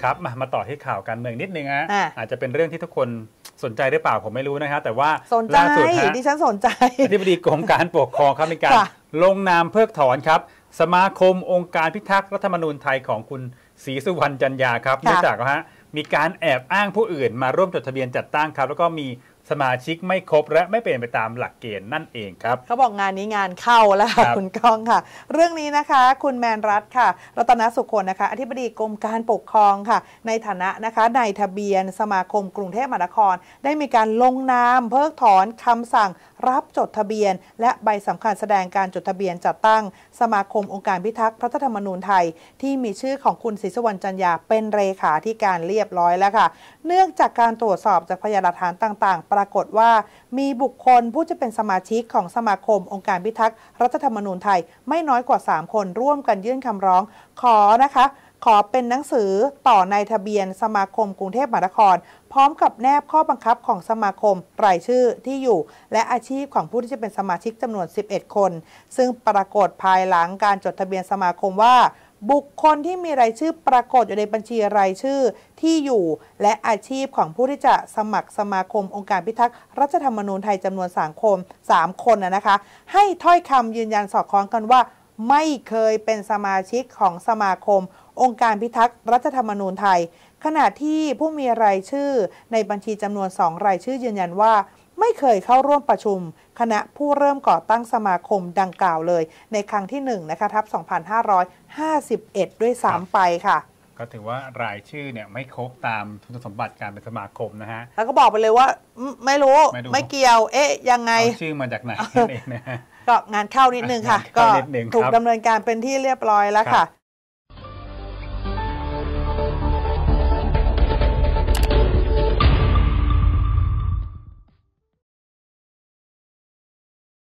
ครับมาต่อที่ข่าวการเมืองนิดนึงฮะอาจจะเป็นเรื่องที่ทุกคนสนใจหรือเปล่าผมไม่รู้นะครับแต่ว่าล่าสุดดิฉันสนใจอธิบดีกรมการปกครองครับมีการลงนามเพิกถอนครับสมาคมองค์การพิทักษ์รัฐธรรมนูญไทยของคุณศรีสุวรรณจันยาครับเนื่องจากมีการแอบอ้างผู้อื่นมาร่วมจดทะเบียนจัดตั้งครับแล้วก็มีสมาชิกไม่ครบและไม่เป็นไปตามหลักเกณฑ์นั่นเองครับเขาบอกงานนี้งานเข้าแล้วค่ะคุณก้องค่ะเรื่องนี้นะคะคุณแมนรัตน์ค่ะรัตนสุคนนะคะอธิบดีกรมการปกครองค่ะในฐานะนะคะนายทะเบียนสมาคมกรุงเทพมหานครได้มีการลงนามเพิกถอนคำสั่งรับจดทะเบียนและใบสำคัญแสดงการจดทะเบียนจัดตั้งสมาคมองค์การพิทักษ์รัฐธรรมนูญไทยที่มีชื่อของคุณศรีสุวรรณจันยาเป็นเลขาธิการเรียบร้อยแล้วค่ะเนื่องจากการตรวจสอบจากพยานหลักฐานต่างๆปรากฏว่ามีบุคคลผู้จะเป็นสมาชิกของสมาคมองค์การพิทักษ์รัฐธรรมนูญไทยไม่น้อยกว่า3คนร่วมกันยื่นคำร้องขอเป็นหนังสือต่อในทะเบียนสมาคมกรุงเทพมหานครพร้อมกับแนบข้อบังคับของสมาคมรายชื่อที่อยู่และอาชีพของผู้ที่จะเป็นสมาชิกจำนวน11คนซึ่งปรากฏภายหลังการจดทะเบียนสมาคมว่าบุคคลที่มีรายชื่อปรากฏอยู่ในบัญชีรายชื่อที่อยู่และอาชีพของผู้ที่จะสมัครสมาคมองค์การพิทักษ์รัฐธรรมนูญไทยจำนวน3 คนนะคะให้ถ้อยคำยืนยันสอดคล้องกันว่าไม่เคยเป็นสมาชิกของสมาคมองค์การพิทักษ์รัฐธรรมนูญไทยขณะที่ผู้มีรายชื่อในบัญชีจำนวน2รายชื่อยืนยันว่าไม่เคยเข้าร่วมประชุมคณะผู้เริ่มก่อตั้งสมาคมดังกล่าวเลยในครั้งที่1นะคะทับ2551ด้วยซ้ำไปค่ะก็ถือว่ารายชื่อเนี่ยไม่ครบตามคุณสมบัติการเป็นสมาคมนะฮะแล้วก็บอกไปเลยว่าไม่รู้ไม่เกี่ยวยังไงเอาชื่อมาจากไหนนั่นเองนะฮะก็งานเข้านิดนึงค่ะก็ถูกดำเนินการเป็นที่เรียบร้อยแล้วค่ะ